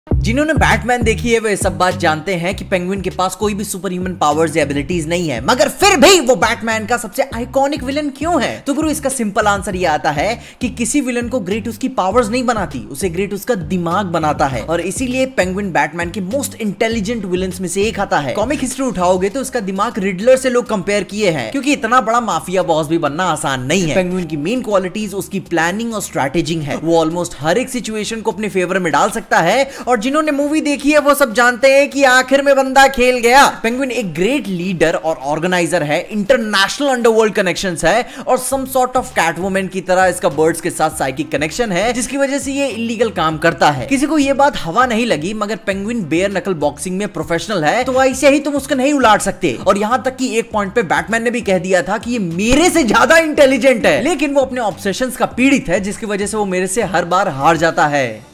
जिन्होंने बैटमैन देखी है वो ये सब बात जानते हैं कि पेंगुइन के पास कोई भी सुपर ह्यूमन पावर्स या एबिलिटीज नहीं है, मगर फिर भी वो बैटमैन का सबसे आइकॉनिक विलन क्यों है? तो गुरु इसका सिंपल आंसर ये आता है कि किसी विलन को ग्रेट उसकी पावर्स नहीं बनाती, उसे ग्रेट उसका दिमाग बनाता है। और इसीलिए पेंगुइन बैटमैन के मोस्ट इंटेलिजेंट विलन्स में से एक आता है। कॉमिक हिस्ट्री उठाओगे तो उसका दिमाग रिडलर से लोग कंपेयर किए हैं, क्योंकि इतना बड़ा माफिया बॉस भी बनना आसान नहीं है। पेंगुइन की मेन क्वालिटीज उसकी प्लानिंग और स्ट्रैटेजिंग है। वो ऑलमोस्ट हर एक सिचुएशन को अपने फेवर में डाल सकता है, और जिन्होंने मूवी देखी है वो सब जानते हैं कि आखिर में बंदा खेल गया। पेंगुइन एक ग्रेट लीडर और ऑर्गेनाइजर है, इंटरनेशनल अंडरवर्ल्ड कनेक्शंस है, और सम सॉर्ट ऑफ कैटवुमन की तरह इसका बर्ड्स के साथ साइकिक कनेक्शन है, जिसकी वजह से ये इलीगल काम करता है। किसी को ये बात हवा नहीं लगी, मगर पेंगुइन बेयर नकल बॉक्सिंग में प्रोफेशनल है, तो ऐसे ही तुम उसको नहीं उलाट सकते। और यहां तक कि एक पॉइंट पे बैटमैन ने भी कह दिया था कि ये मेरे से ज्यादा इंटेलिजेंट है, लेकिन वो अपने ऑब्सेशंस का पीड़ित है, जिसकी वजह से वो मेरे से हर बार हार जाता है।